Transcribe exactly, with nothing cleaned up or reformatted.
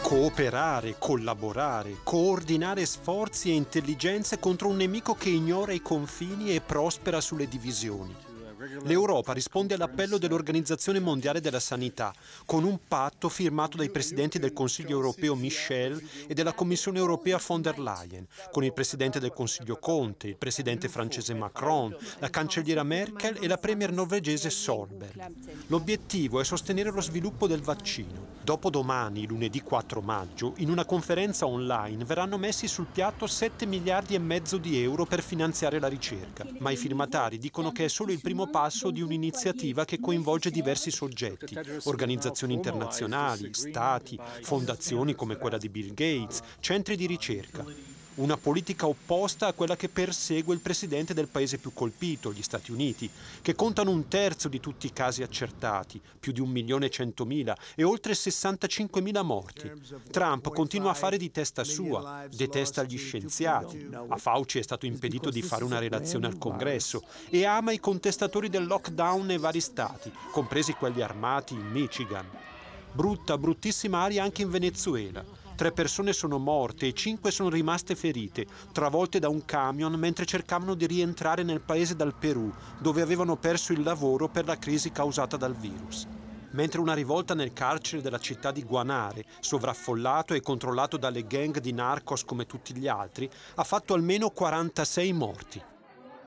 Cooperare, collaborare, coordinare sforzi e intelligenze contro un nemico che ignora i confini e prospera sulle divisioni. L'Europa risponde all'appello dell'Organizzazione Mondiale della Sanità con un patto firmato dai presidenti del Consiglio europeo Michel e della Commissione europea von der Leyen, con il presidente del Consiglio Conte, il presidente francese Macron, la cancelliera Merkel e la premier norvegese Solberg. L'obiettivo è sostenere lo sviluppo del vaccino. Dopodomani, lunedì quattro maggio, in una conferenza online verranno messi sul piatto sette miliardi e mezzo di euro per finanziare la ricerca, ma i firmatari dicono che è solo il primo passo di un'iniziativa che coinvolge diversi soggetti, organizzazioni internazionali, stati, fondazioni come quella di Bill Gates, centri di ricerca. Una politica opposta a quella che persegue il presidente del paese più colpito, gli Stati Uniti, che contano un terzo di tutti i casi accertati, più di un milione e centomila e oltre sessantacinquemila morti. Trump continua a fare di testa sua, detesta gli scienziati, a Fauci è stato impedito di fare una relazione al Congresso e ama i contestatori del lockdown nei vari stati, compresi quelli armati in Michigan. Brutta, bruttissima aria anche in Venezuela. Tre persone sono morte e cinque sono rimaste ferite, travolte da un camion mentre cercavano di rientrare nel paese dal Perù, dove avevano perso il lavoro per la crisi causata dal virus. Mentre una rivolta nel carcere della città di Guanare, sovraffollato e controllato dalle gang di narcos come tutti gli altri, ha fatto almeno quarantasei morti.